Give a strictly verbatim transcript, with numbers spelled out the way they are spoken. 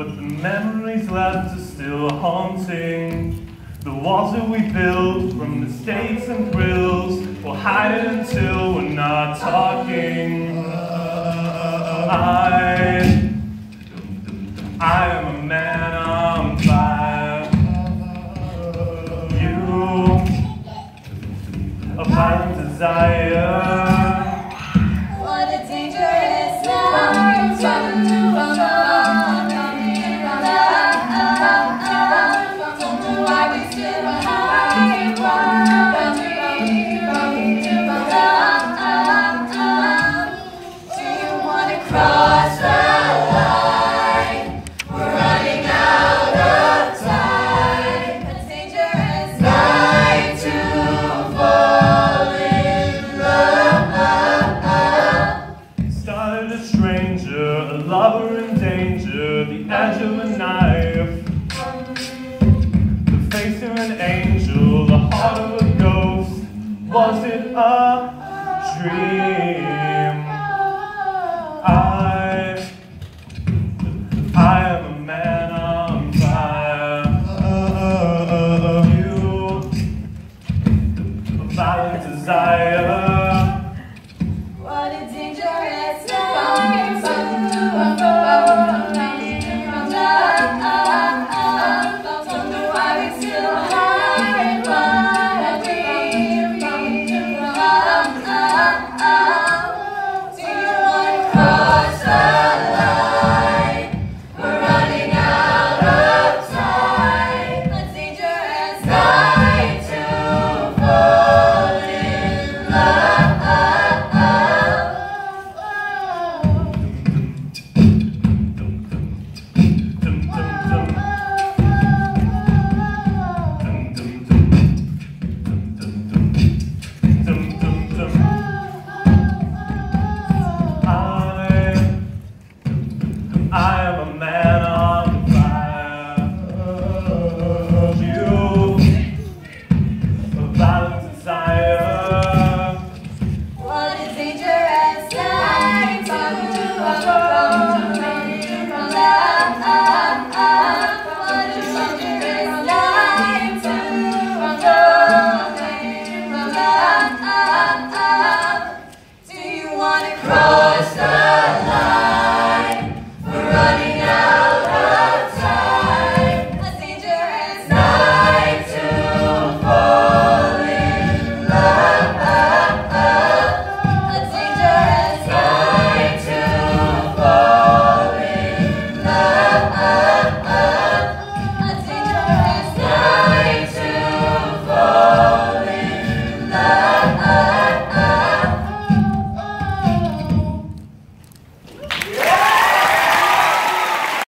but the memories left are still haunting. The walls that we built from mistakes and thrills, we'll hide it until we're not talking. I, I am a man on fire. You, a violent desire. What a dangerous love from from Don't know why we still hide from Do you want to cross the line? We're running out of time. A dangerous night to fall in love. Started a stranger, a lover in danger, the edge of a knife. The face of an angel, the heart of a ghost. Was it a dream? I, I am a man on fire. You, a violent desire.